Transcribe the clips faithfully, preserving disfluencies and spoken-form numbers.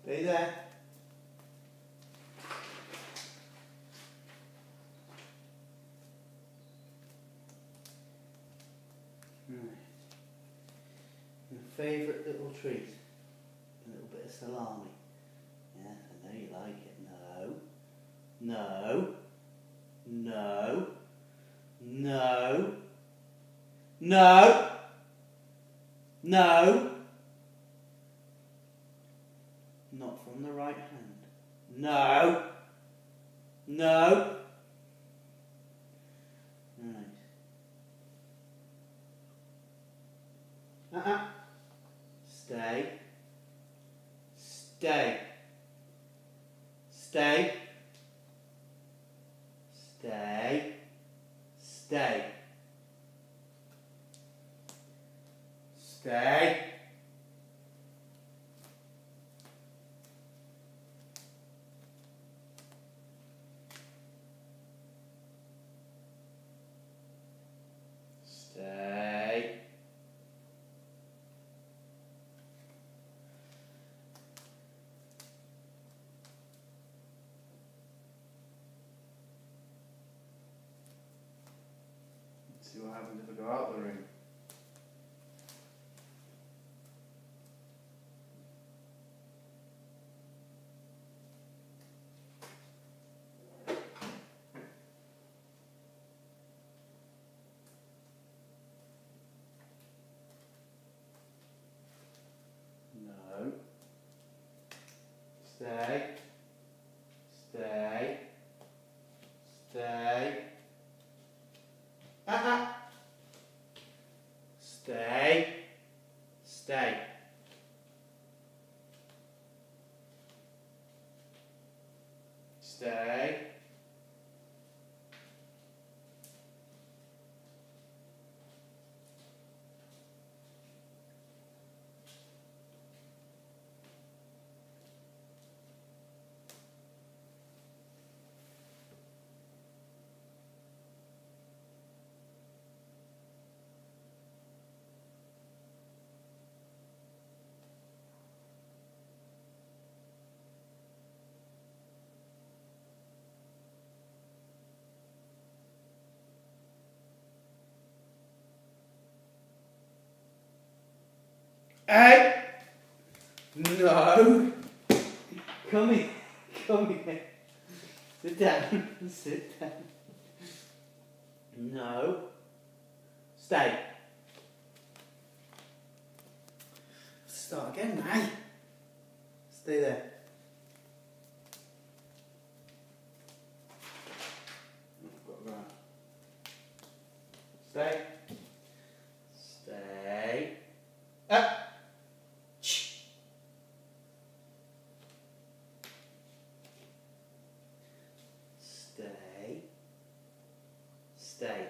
Stay there. Right. Your favourite little treat? A little bit of salami. Yeah, I know you like it. No. No. No. No. No. No. Not from the right hand. No. No. Right. Uh-uh. Stay. Stay. Stay. Stay. Stay. Stay. Stay. Let's see what happens if I go out the room. No. Stay. Stay. Stay. Uh-uh. Stay. Stay. Stay. Hey! No! Come here. Come here. Sit down. Sit down. No. Stay. Start again, now. Stay there. I've got to go out. Stay. Stay. Up. Stay. Stay.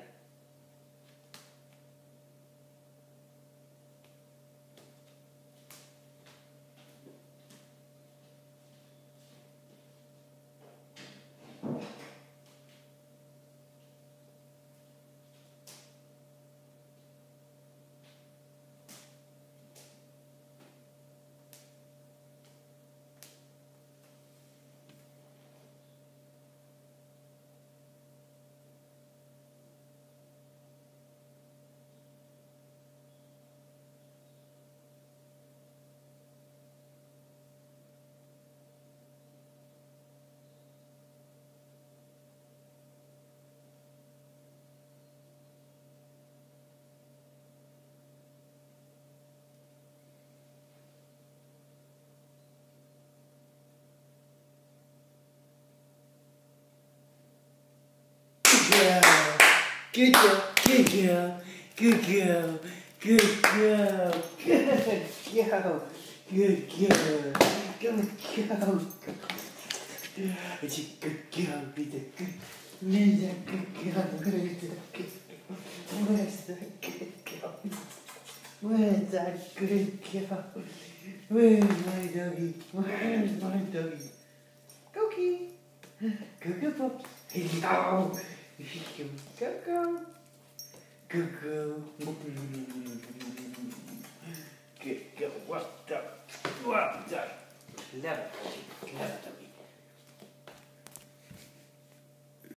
Good girl, good girl, good girl, good girl, good girl, good girl, good girl. It's a good girl, be the good, where's that good girl, where's that good girl, where's that good girl, where's that good girl, where's my doggy, where's my doggy, Cookie, Coco pups, hello. Go, go. Go, go. Good, go. Well done. Well done. Clever, Archie. Clever.